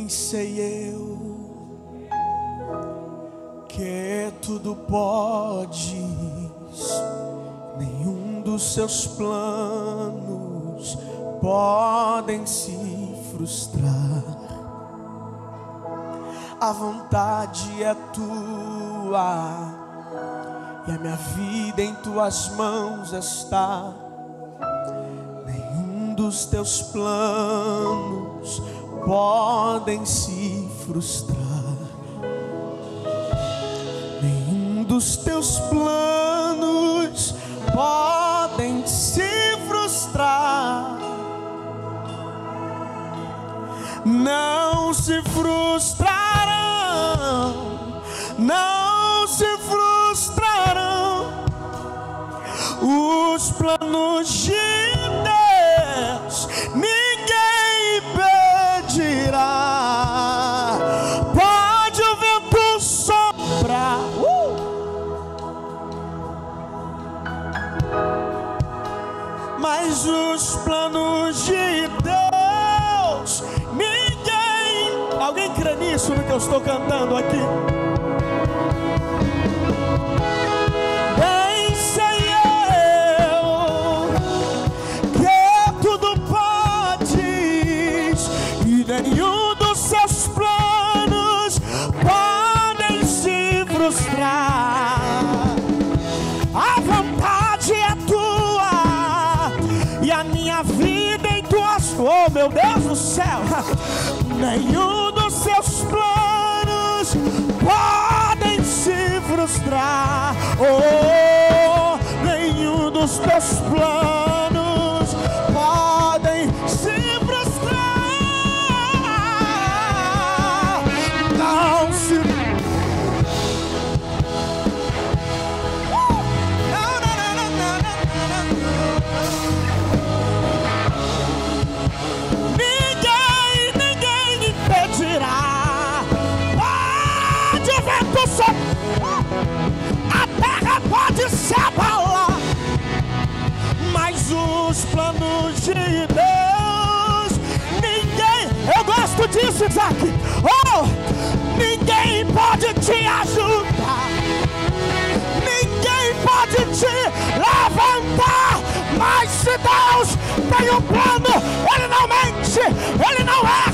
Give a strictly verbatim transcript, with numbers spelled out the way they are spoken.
Bem sei eu que tudo podes, nenhum dos seus planos podem se frustrar. A vontade é tua e a minha vida em tuas mãos está. Nenhum dos teus planos podem se frustrar. Nenhum dos teus planos podem se frustrar. Não se frustrarão, não se frustrarão os planos de Deus. Ninguém impedirá. Pode o vento soprar, uh! mas os planos de Deus, ninguém. Alguém crê nisso no que eu estou cantando aqui? Bem sei eu que tudo podes e nenhum dos seus planos podem se frustrar. A vontade é tua e a minha vida em tuas. Oh, meu Deus do céu! Nenhum dos seus planos podem se frustrar. Oh, nenhum dos teus planos podem se frustrar. Não se não, não, não, não, não, não. Ninguém, ninguém impedirá. Pode o vento soprar, a terra pode se abalar, mas os planos de Deus, ninguém. Eu gosto disso, Isaac. Oh, ninguém pode te ajudar, ninguém pode te levantar, mas se Deus tem um plano, Ele não mente, Ele não erra.